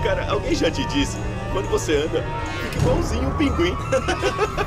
Cara, alguém já te disse? Quando você anda, fica igualzinho um pinguim.